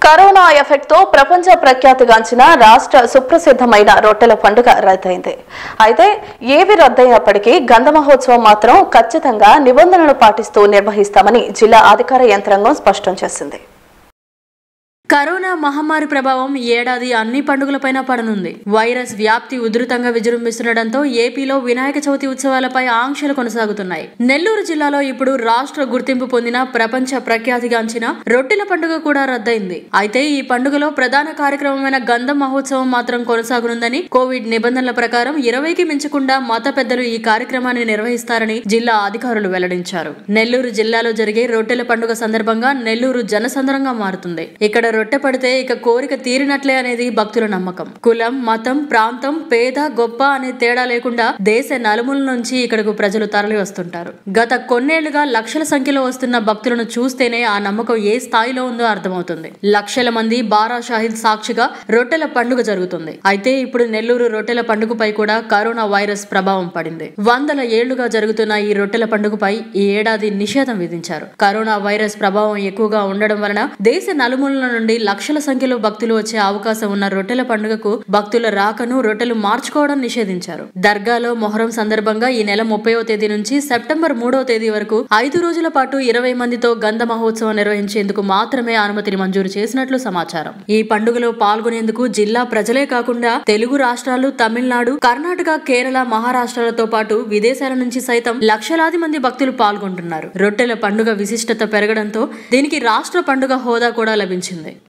Corona effect తో ప్రపంచ ప్రఖ్యాతిగాంచిన రాష్ట్ర సుప్రసిద్ధమైన రొట్టెల పండుగ రద్దయింది. అయితే ఏవి రద్దయినప్పటికీ గంధ మహోత్సవం మాత్రం ఖచ్చితంగా నిబంధనలు పాటిస్తూ నిర్వహిస్తామని జిల్లా అధికార యంత్రాంగం స్పష్టం చేసింది. కరోనా మహమ్మారి ప్రభావం ఏడాది అన్ని పండుగలపైన పడనుంది. వైరస్ వ్యాప్తి ఉధృతంగా విజృంభిస్తుండటంతో ఏపీలో వినాయక చవితి ఉత్సవాలపై ఆంక్షలు కొనసాగుతున్నాయి. నెల్లూరు జిల్లాలో ఇప్పుడు రాష్ట్ర గుర్తింపు పొందిన ప్రపంచ ప్రఖ్యాతిగాంచిన రొట్టెల పండుగ కూడా రద్దయింది. అయితే ఈ పండుగలో ప్రధాన కార్యక్రమమైన గంధం మహోత్సవం మాత్రం కొనసాగనుందని, కోవిడ్ నిబంధనల ప్రకారం 20కి మించకుండా మత పెద్దలు ఈ కార్యక్రమాన్ని నిర్వహిస్తారని జిల్లా అధికారులు వెల్లడించారు. నెల్లూరు జిల్లాలో జరిగే రొట్టెల పండుగ సందర్భంగా నెల్లూరు జనసంద్రంగా మారుతుంది. ఇక్కడ రొట్టె పడితే ఇక కోరిక తీరినట్లే అనేది భక్తుల నమ్మకం. కులం, మతం, ప్రాంతం, పేద, గొప్ప అనే తేడా లేకుండా దేశ నలుమూల నుంచి ఇక్కడకు ప్రజలు తరలి వస్తుంటారు. గత కొన్నేళ్లుగా లక్షల సంఖ్యలో వస్తున్న భక్తులను చూస్తేనే ఆ నమ్మకం ఏ స్థాయిలో ఉందో అర్థమవుతుంది. లక్షల మంది బారా షాహిద్ సాక్షిగా రొట్టెల పండుగ జరుగుతుంది. అయితే ఇప్పుడు నెల్లూరు రొట్టెల పండుగపై కూడా కరోనా వైరస్ ప్రభావం పడింది. వందల ఏళ్లుగా జరుగుతున్న ఈ రొట్టెల పండుగపై ఈ ఏడాది నిషేధం విధించారు. కరోనా వైరస్ ప్రభావం ఎక్కువగా ఉండడం వలన దేశ నలుమూలల నుండి లక్షల సంఖ్యలో భక్తులు వచ్చే అవకాశం ఉన్న రొట్టెల పండుగకు భక్తుల రాకను, రొట్టెలు మార్చుకోవడం నిషేధించారు. దర్గాలో మొహరం సందర్భంగా ఈ నెల 30వ తేదీ నుంచి సెప్టెంబర్ 3వ తేదీ వరకు 5 రోజుల పాటు 20 మందితో గంధ మహోత్సవం నిర్వహించేందుకు మాత్రమే అనుమతిని మంజూరు చేసినట్లు సమాచారం. ఈ పండుగలో పాల్గొనేందుకు జిల్లా ప్రజలే కాకుండా తెలుగు రాష్ట్రాలు, తమిళనాడు, కర్ణాటక, కేరళ, మహారాష్ట్రాలతో పాటు విదేశాల నుంచి సైతం లక్షలాది మంది భక్తులు పాల్గొంటున్నారు. రొట్టెల పండుగ విశిష్టత పెరగడంతో దీనికి రాష్ట్ర పండుగ హోదా కూడా లభించింది.